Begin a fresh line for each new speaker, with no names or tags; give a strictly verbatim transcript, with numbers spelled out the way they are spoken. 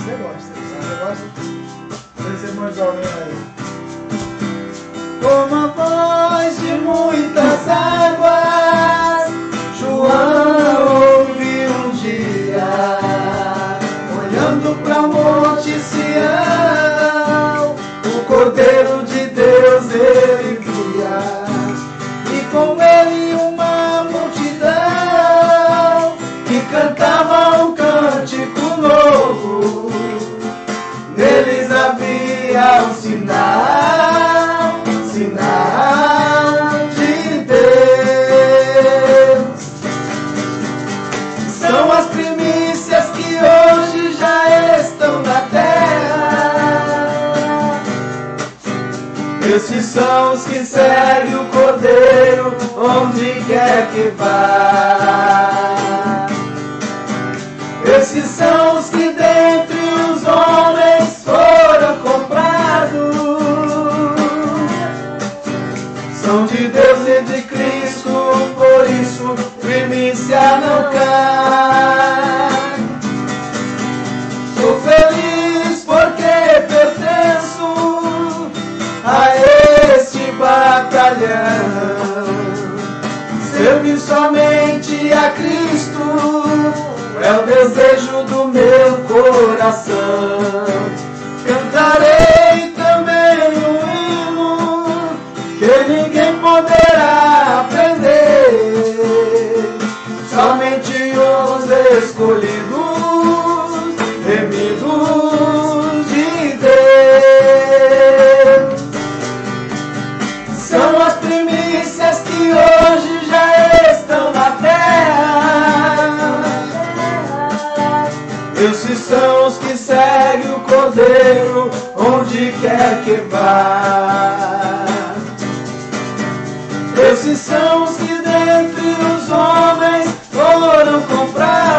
Você gosta, você gosta? Esse irmão jovem aí.
Como a voz de muitas águas, João ouviu um dia, olhando para o Monte Sião, o Cordeiro de Deus ele via, e com ele uma multidão que cantava um cântico novo. Neles havia um sinal, sinal de Deus. São as primícias que hoje já estão na terra. Esses são os que seguem o Cordeiro onde quer que vá. Esses são os que dentre os homens foram comprados. São de Deus e de Cristo, por isso primícia não cai. Sou feliz porque pertenço a este batalhão. Servir somente a Cristo é o desejo do meu coração. Cantarei também um hino que ninguém poderá aprender. Somente os escolhidos, remidos de Deus. São as primícias que hoje já estão na terra. Esses são os que seguem o Cordeiro onde quer que vá. Esses são os que dentre os homens foram comprados.